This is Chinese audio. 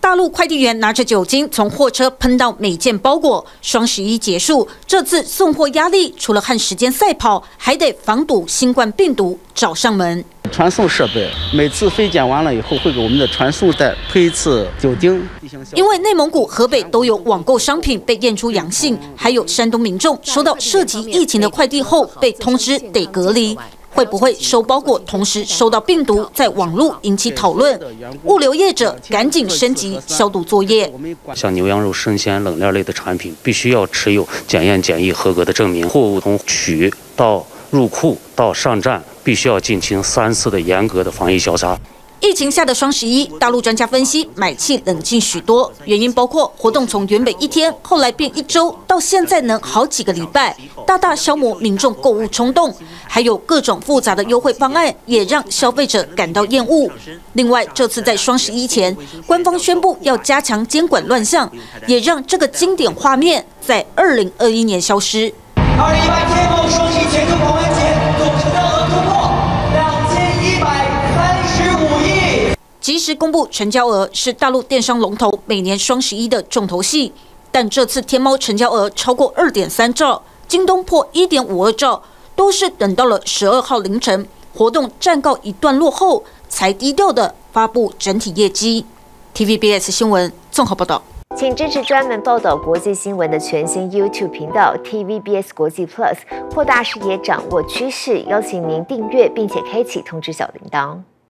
大陆快递员拿着酒精从货车喷到每件包裹。双11结束，这次送货压力除了和时间赛跑，还得防堵新冠病毒找上门。 传送设备每次飞检完了以后，会给我们的传送带喷一次酒精。 因为内蒙古、河北都有网购商品被验出阳性，还有山东民众收到涉及疫情的快递后被通知得隔离。 会不会收包裹同时收到病毒，在网络引起讨论？物流业者赶紧升级消毒作业。 像牛羊肉、生鲜、冷链类的产品，必须要持有检验检疫合格的证明。货物从取到入库到上站，必须要进行3次的严格的防疫消杀。 疫情下的双11，大陆专家分析买气冷静许多，原因包括活动从原本1天，后来变1周，到现在能好几个礼拜，大大消磨民众购物冲动。还有各种复杂的优惠方案，也让消费者感到厌恶。另外，这次在双11前，官方宣布要加强监管乱象，也让这个经典画面在2021年消失。 2018天猫双11全球狂欢节总成交额突破2135亿。 及时公布成交额是大陆电商龙头每年双11的重头戏，但这次天猫成交额超过2.3兆，京东破1.52兆，都是等到了12号凌晨活动暂告一段落后，才低调的发布整体业绩。TVBS 新闻综合报道。 请支持专门报道国际新闻的全新 YouTube 频道 TVBS 国际 Plus， 扩大视野，掌握趋势。邀请您订阅并且开启通知小铃铛。